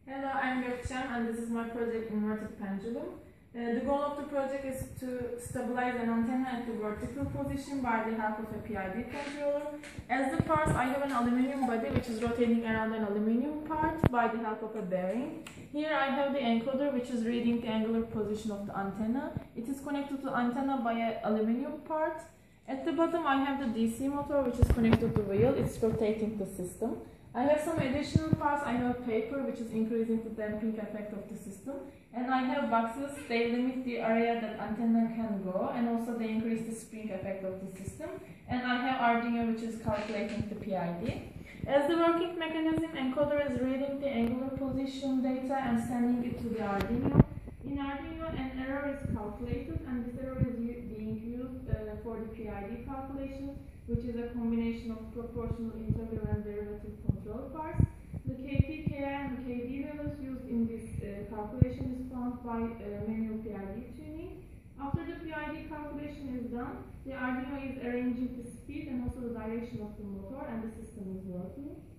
Hello, I'm Gökçem and this is my project Inverted Pendulum. The goal of the project is to stabilize an antenna at the vertical position by the help of a PID controller. As the parts, I have an aluminium body which is rotating around an aluminium part by the help of a bearing. Here I have the encoder which is reading the angular position of the antenna. It is connected to the antenna by an aluminium part. At the bottom I have the DC motor which is connected to the wheel. It's rotating the system. I have some additional parts. I have paper which is increasing the damping effect of the system, and I have boxes. They limit the area that antenna can go, and also they increase the spring effect of the system. And I have Arduino which is calculating the PID. As the working mechanism, encoder is reading the angular position data and sending it to the Arduino. In Arduino, an error is calculated, and this error is being used for the PID calculation, which is a combination of proportional, integral, and derivative control parts. The Kp, Ki, and the Kd values used in this calculation is found by manual PID tuning. After the PID calculation is done, the Arduino is arranging the speed and also the direction of the motor, and the system is working.